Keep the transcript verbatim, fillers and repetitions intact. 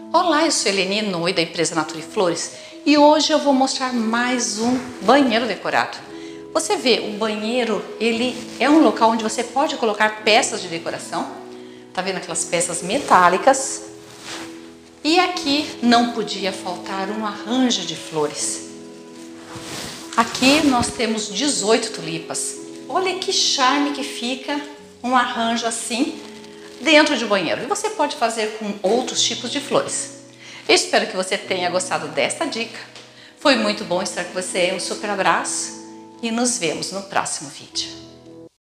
Olá, eu sou Eleni Noi da empresa Natura e Flores e hoje eu vou mostrar mais um banheiro decorado. Você vê, o banheiro ele é um local onde você pode colocar peças de decoração. Tá vendo aquelas peças metálicas? E aqui não podia faltar um arranjo de flores. Aqui nós temos dezoito tulipas. Olha que charme que fica um arranjo assim dentro de um banheiro. E você pode fazer com outros tipos de flores. Eu espero que você tenha gostado desta dica. Foi muito bom estar com você. Um super abraço e nos vemos no próximo vídeo.